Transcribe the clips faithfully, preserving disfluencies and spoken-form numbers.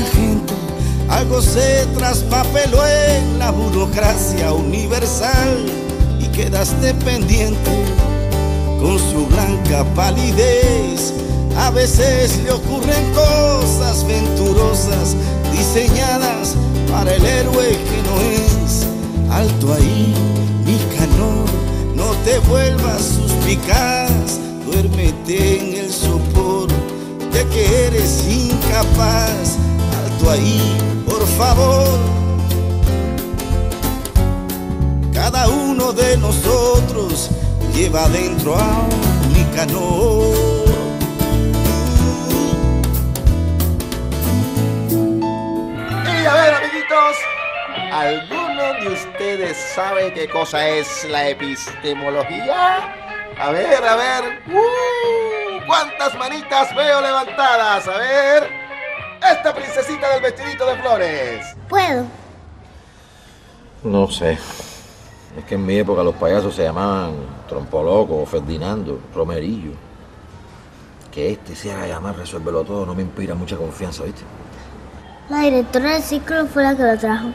gente, algo se traspapeló en la burocracia universal y quedaste pendiente con su blanca palidez. A veces le ocurren cosas venturosas diseñadas para el héroe que no es. Alto ahí, Nicanor, no te vuelvas suspicaz, duérmete en el sopor de que eres incapaz. Alto ahí, por favor. Cada uno de nosotros lleva dentro a un Nicanor. Y a ver, amiguitos, ¿alguno de ustedes sabe qué cosa es la epistemología? A ver, a ver. Uh, ¿Cuántas manitas veo levantadas? A ver. Esta princesita del vestidito de flores. ¿Puedo? No sé. Es que en mi época los payasos se llamaban Trompoloco, Ferdinando, Romerillo. Que este se haga llamar Resuélvelo Todo no me inspira mucha confianza, ¿viste? La directora del ciclo fue la que lo trajo.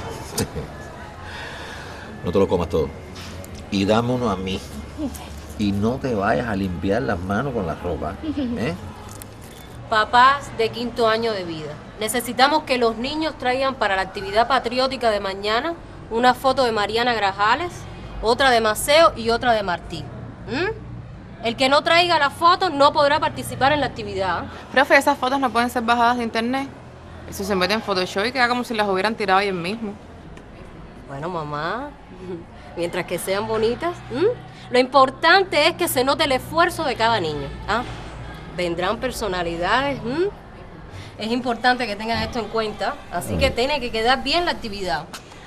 No te lo comas todo. Y dame uno a mí. Y no te vayas a limpiar las manos con la ropa, ¿eh? Papás de quinto año de vida, necesitamos que los niños traigan para la actividad patriótica de mañana una foto de Mariana Grajales, otra de Maceo y otra de Martí. ¿Mm? El que no traiga la foto no podrá participar en la actividad. Profe, esas fotos no pueden ser bajadas de internet. Eso se mete en Photoshop y queda como si las hubieran tirado ayer mismo. Bueno, mamá, mientras que sean bonitas, ¿m? Lo importante es que se note el esfuerzo de cada niño. ¿Ah? Vendrán personalidades. ¿m? Es importante que tengan esto en cuenta, así que tiene que quedar bien la actividad.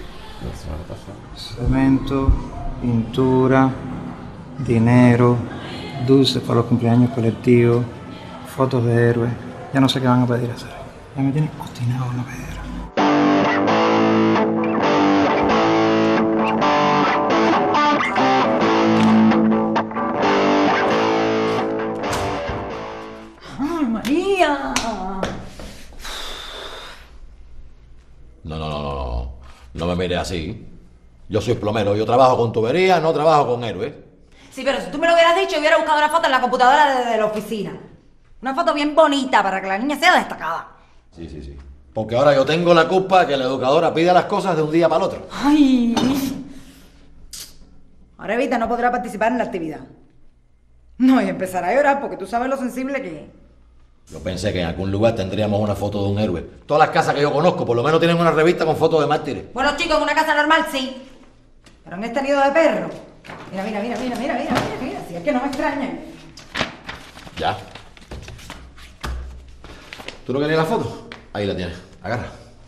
Cemento, pintura, dinero, dulces para los cumpleaños colectivos, fotos de héroes. Ya no sé qué van a pedir hacer. Ya me tienen obstinado en la pedera. ¡Ay, María! No, no, no, no. No me mires así. Yo soy plomero. Yo trabajo con tuberías, no trabajo con héroes. Sí, pero si tú me lo hubieras dicho, hubiera buscado una foto en la computadora de, de la oficina. Una foto bien bonita para que la niña sea destacada. Sí, sí, sí. Porque ahora yo tengo la culpa de que la educadora pida las cosas de un día para el otro. ¡Ay! Ahora Evita no podrá participar en la actividad. No, y empezará a llorar porque tú sabes lo sensible que es. Yo pensé que en algún lugar tendríamos una foto de un héroe. Todas las casas que yo conozco por lo menos tienen una revista con fotos de mártires. Bueno, chicos, en una casa normal sí. Pero en este nido de perro. Mira, mira, mira, mira, mira, mira, mira, mira. Si es que no me extraña. Ya. ¿Tú no querías la foto? Ahí la tienes. Agarra.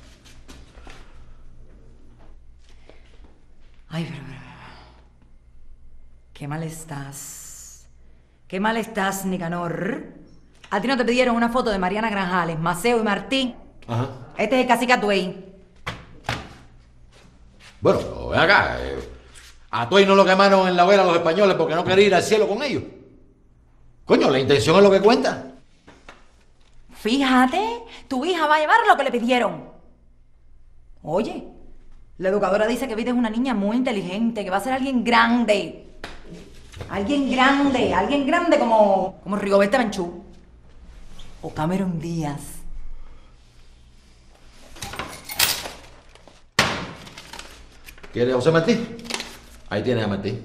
Ay, pero, pero, pero. Qué mal estás. Qué mal estás, Nicanor. ¿A ti no te pidieron una foto de Mariana Grajales, Maceo y Martí? Ajá. Este es el cacique Atuey. Bueno, pero ven acá. Eh, a Tuey no lo quemaron en la hoguera los españoles porque no quería ir al cielo con ellos. Coño, la intención es lo que cuenta. Fíjate, tu hija va a llevar lo que le pidieron. Oye, la educadora dice que Vita es una niña muy inteligente, que va a ser alguien grande. Alguien grande, alguien grande como, como Rigoberta Menchú. O Cameron Díaz. ¿Quieres a José Martí? Ahí tienes a Martí.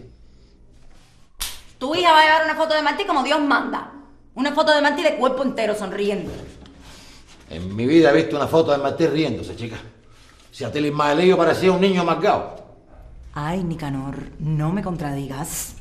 Tu hija va a llevar una foto de Martí como Dios manda. Una foto de Martí de cuerpo entero, sonriendo. En mi vida he visto una foto de Martí riéndose, chica. Si a ti el Ismaelillo parecía un niño amargado. Ay, Nicanor, no me contradigas.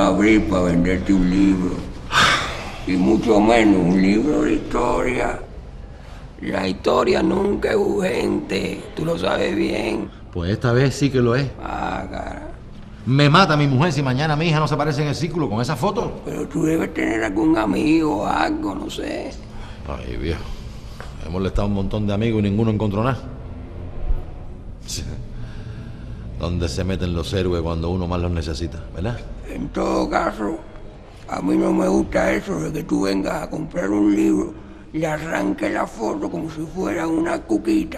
a abrir para venderte un libro. Y mucho menos un libro de historia. La historia nunca es urgente, tú lo sabes bien. Pues esta vez sí que lo es. Ah, cara. Me mata mi mujer si mañana mi hija no se aparece en el círculo con esa foto. Pero tú debes tener algún amigo o algo, no sé. Ay, viejo. He molestado a un montón de amigos y ninguno encontró nada. ¿Dónde se meten los héroes cuando uno más los necesita, verdad? En todo caso, a mí no me gusta eso de que tú vengas a comprar un libro y arranques la foto como si fuera una cuquita.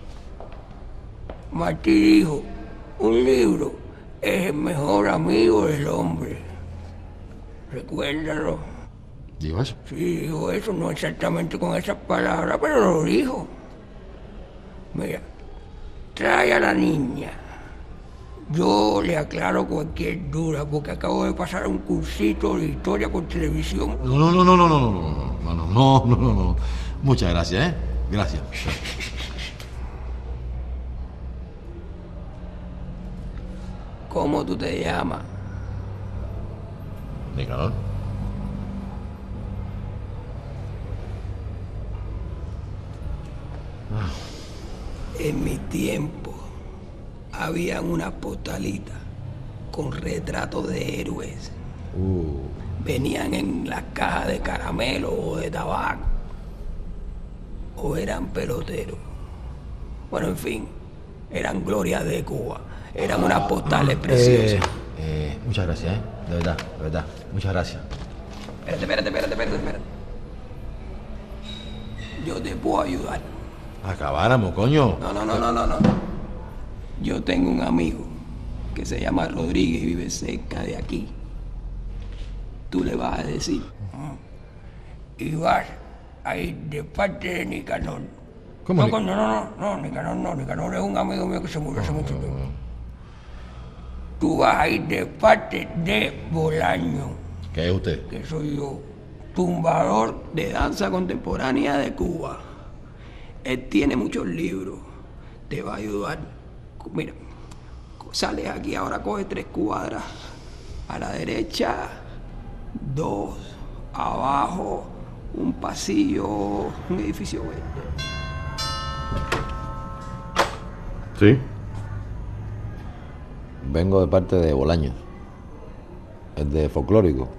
Martí dijo, un libro es el mejor amigo del hombre. Recuérdalo. ¿Dijo eso? Sí, dijo eso, no exactamente con esas palabras, pero lo dijo. Mira, trae a la niña. Yo le aclaro cualquier duda porque acabo de pasar un cursito de historia por televisión. No, no, no, no, no, no, no, no, no, no, no, no, no. Muchas gracias, ¿eh? Gracias. ¿Cómo tú te llamas? Nicanor. En mi tiempo había una postalita con retratos de héroes. Uh. Venían en las cajas de caramelo o de tabaco. O eran peloteros. Bueno, en fin, eran glorias de Cuba. Eran unas postales preciosas. Eh, eh, muchas gracias, ¿eh? De verdad, de verdad. Muchas gracias. Espérate, espérate, espérate, espérate, espérate. Yo te puedo ayudar. Acabáramos, coño. No, no, no, no, no, no. Yo tengo un amigo que se llama Rodríguez y vive cerca de aquí. Tú le vas a decir. Y vas a ir de parte de Nicanor. ¿Cómo? No, coño, no, no, no, Nicanor no. Nicanor es un amigo mío que se murió hace mucho tiempo. Tú vas a ir de parte de Bolaño. ¿Qué es usted? Que soy yo. Tumbador de danza contemporánea de Cuba. Él tiene muchos libros. Te va a ayudar. Mira, sales aquí ahora, coge tres cuadras. A la derecha, dos. Abajo, un pasillo, un edificio verde. Sí. Vengo de parte de Bolaños. Es de folclórico.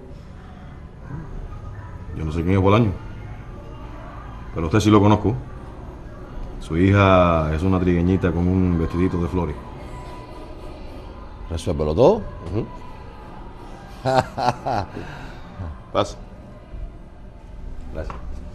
Yo no sé quién es Bolaño, pero usted sí lo conozco. Su hija es una trigueñita con un vestidito de flores. ¿Resuélvelo todo? Uh-huh. Pasa. Gracias.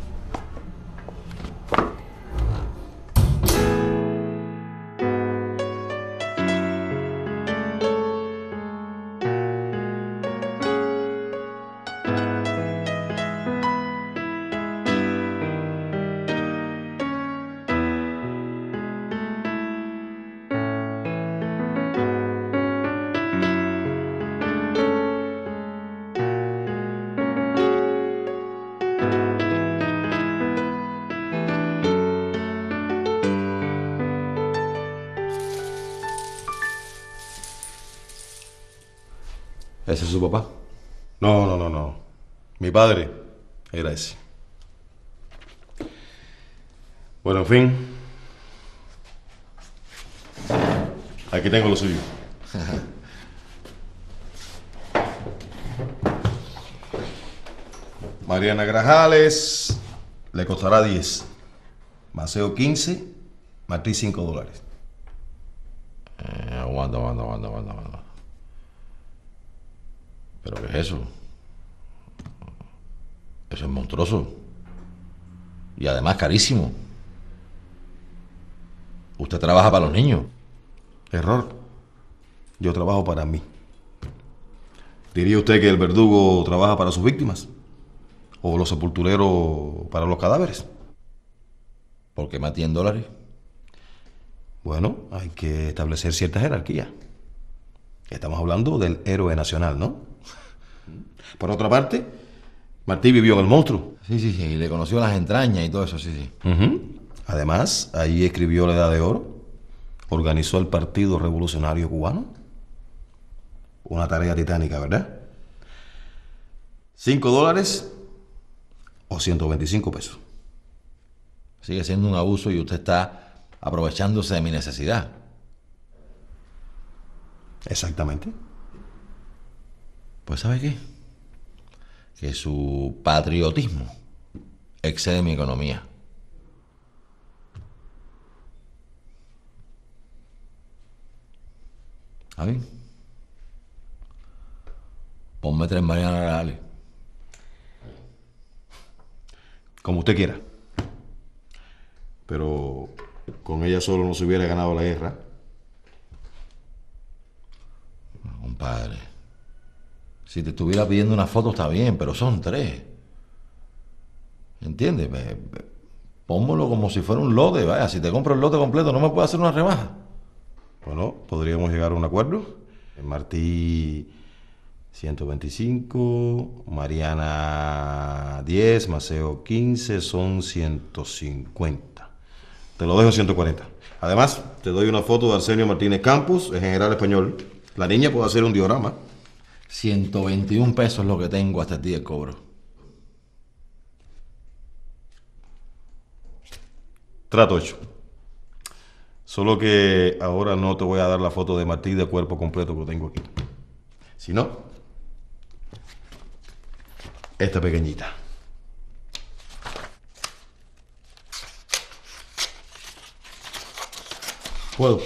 ¿Ese es su papá? No, no, no, no. Mi padre era ese. Bueno, en fin. Aquí tengo lo suyo. Mariana Grajales le costará diez. Maceo quince. Martí cinco dólares. Eh, aguanta, aguanta, aguanta, aguanta, aguanta. ¿Pero qué es eso? Eso es monstruoso. Y además carísimo. Usted trabaja para los niños. Error. Yo trabajo para mí. ¿Diría usted que el verdugo trabaja para sus víctimas? ¿O los sepultureros para los cadáveres? ¿Por qué Mati en dólares? Bueno, hay que establecer cierta jerarquía. Estamos hablando del héroe nacional, ¿no? Por otra parte, Martí vivió en el monstruo. Sí, sí, sí, y le conoció las entrañas y todo eso, sí, sí. Uh-huh. Además, ahí escribió La Edad de Oro, organizó el Partido Revolucionario Cubano. Una tarea titánica, ¿verdad? cinco dólares o ciento veinticinco pesos. Sigue siendo un abuso y usted está aprovechándose de mi necesidad. Exactamente. Pues ¿sabe qué? Que su patriotismo excede mi economía. ¿A mí? Ponme tres Mariana Grajales. Como usted quiera. Pero con ella solo no se hubiera ganado la guerra. Compadre, si te estuviera pidiendo una foto está bien, pero son tres. ¿Entiendes? Pónmelo como si fuera un lote, vaya. Si te compro el lote completo, ¿no me puedes hacer una rebaja? Bueno, podríamos llegar a un acuerdo. Martí ciento veinticinco, Mariana diez, Maceo quince, son ciento cincuenta. Te lo dejo en ciento cuarenta. Además, te doy una foto de Arsenio Martínez Campos, es general español. La niña puede hacer un diorama. ciento veintiún pesos es lo que tengo hasta el día del cobro. Trato hecho. Solo que ahora no te voy a dar la foto de Martí de cuerpo completo que tengo aquí. Si no, esta pequeñita. ¿Puedo?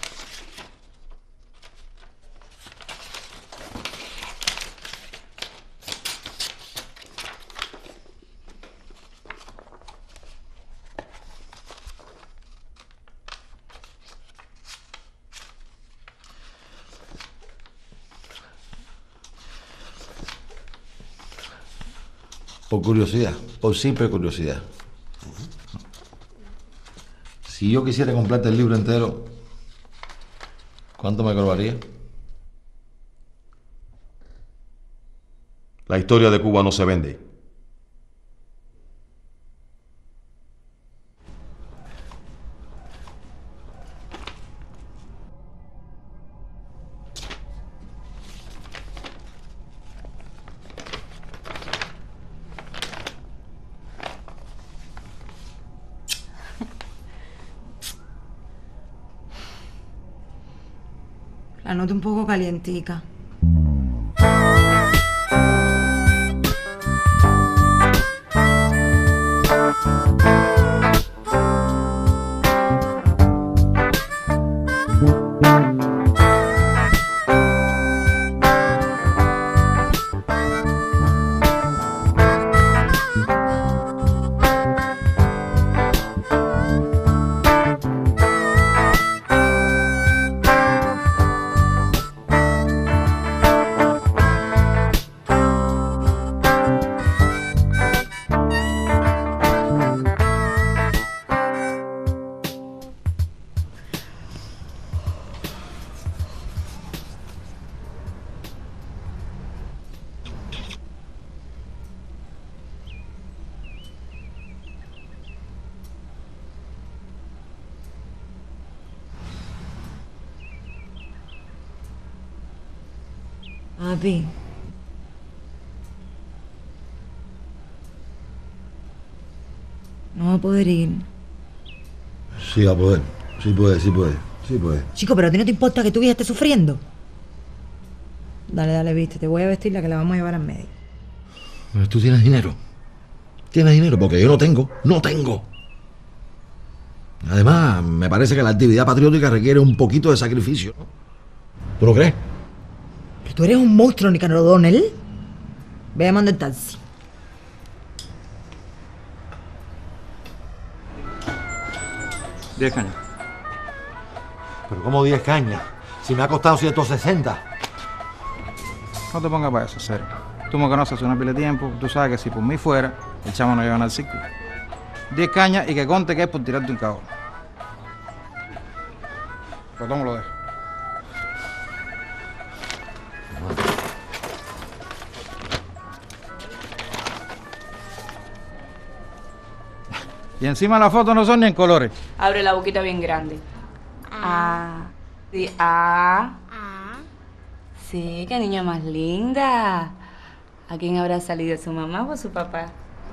Por curiosidad, por simple curiosidad. Si yo quisiera comprarte el libro entero, ¿cuánto me cobraría? La historia de Cuba no se vende. La noto un poco calientica. Papi. No va a poder ir. Sí, va a poder. Sí puede, sí puede. Sí puede. Chico, pero a ti no te importa que tu vieja esté sufriendo. Dale, dale, viste. Te voy a vestir la que la vamos a llevar al médico. Pero tú tienes dinero. Tienes dinero porque yo no tengo. No tengo. Además, me parece que la actividad patriótica requiere un poquito de sacrificio, ¿no? ¿Tú lo crees? Pero tú eres un monstruo, Nicanor O'Donnell. Ve a mandar el taxi. Diez cañas. Pero ¿cómo diez cañas? Si me ha costado ciento sesenta. No te pongas para eso, serio. Tú me conoces hace una pila de tiempo. Tú sabes que si por mí fuera, el chamo no lleva al círculo. Diez cañas y que conte que es por tirarte un cajón. Pero ¿cómo lo dejo? Y encima las fotos no son ni en colores. Abre la boquita bien grande. Ah. Sí, ah. Sí, qué niña más linda. ¿A quién habrá salido, su mamá o su papá?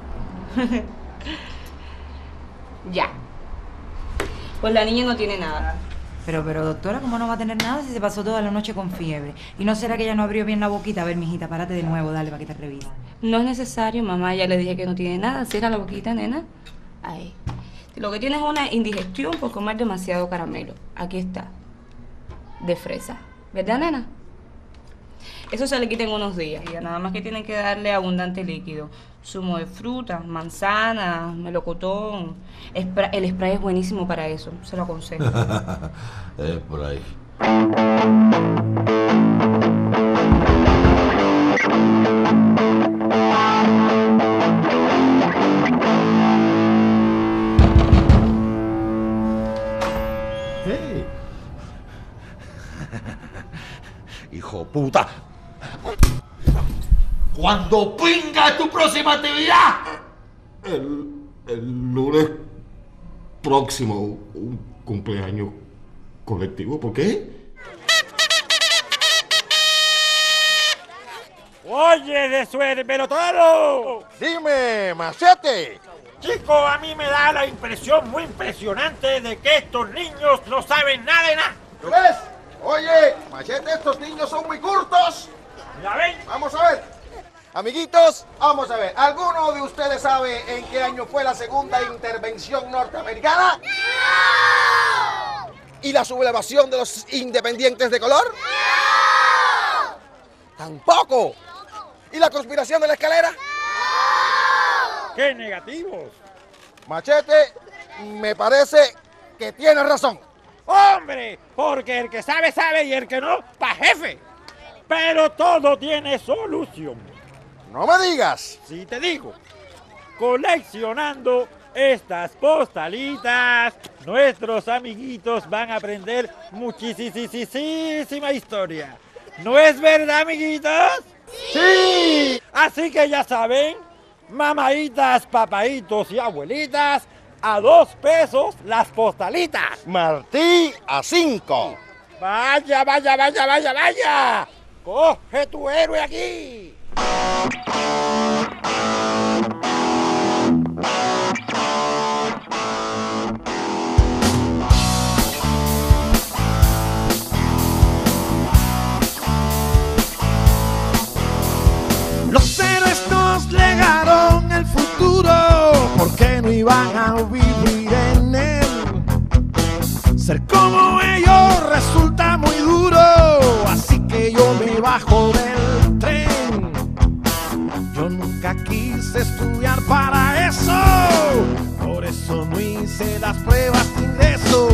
Ya. Pues la niña no tiene nada. Pero, pero, doctora, ¿cómo no va a tener nada si se pasó toda la noche con fiebre? ¿Y no será que ella no abrió bien la boquita? A ver, mijita, párate de nuevo, dale, para que te revise. No es necesario, mamá. Ya le dije que no tiene nada. Cierra la boquita, nena. Ahí. Lo que tiene es una indigestión por comer demasiado caramelo. Aquí está. De fresa. ¿Verdad, nena? Eso se le quita en unos días. Y nada más que tienen que darle abundante líquido. Zumo de fruta, manzana, melocotón. Spra- el spray es buenísimo para eso. Se lo aconsejo. Es por ahí. Hey. Hijo puta. ¿Cuándo pinga tu próxima actividad? El, el lunes próximo, un cumpleaños colectivo. ¿Por qué? ¡Oye, de suerbelotado! Dime, Machete. Chico, a mí me da la impresión muy impresionante de que estos niños no saben nada de nada. ¿Lo ves? Oye, Machete, estos niños son muy cortos. ¿Ya ven? Vamos a ver. Amiguitos, vamos a ver. ¿Alguno de ustedes sabe en qué año fue la segunda intervención norteamericana? ¡No! ¿Y la sublevación de los independientes de color? ¡No! ¡Tampoco! ¿Y la conspiración de la escalera? ¡No! ¡Qué negativos! Machete, me parece que tienes razón. ¡Hombre! Porque el que sabe, sabe y el que no, pa' jefe. Pero todo tiene solución. No me digas. Sí te digo. Coleccionando estas postalitas, nuestros amiguitos van a aprender muchísima historia. ¿No es verdad, amiguitos? ¡Sí! Así que ya saben, mamaitas, papaitos y abuelitas, a dos pesos las postalitas. Martí a cinco. Vaya, vaya, vaya, vaya, vaya. Coge tu héroe aquí. Los héroes nos legaron el futuro, porque no iban a vivir en él. Ser como ellos resulta muy duro, así que yo me bajo del tren. Yo nunca quise estudiar para eso, por eso no hice las pruebas de ingreso.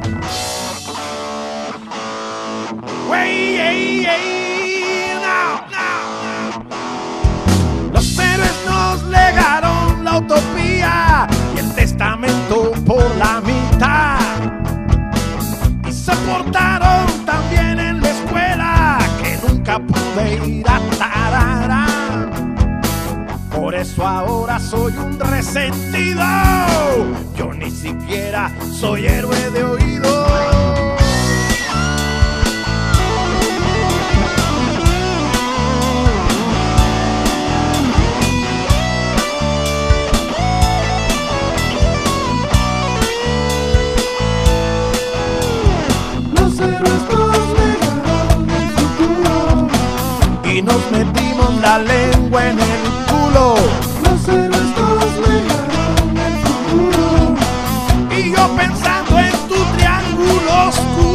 Wey, ey, ey, no, no, no. Los héroes nos legaron la utopía y el testamento por la mitad. Y se portaron tan bien en la escuela que nunca pude ir a Tarará. Por eso ahora soy un resentido. Yo ni siquiera soy héroe de oído. Los héroes nos legaron el futuro y nos metimos la lengua en el culo. Los héroes nos legaron el futuro y yo pensando en tu triángulo oscuro.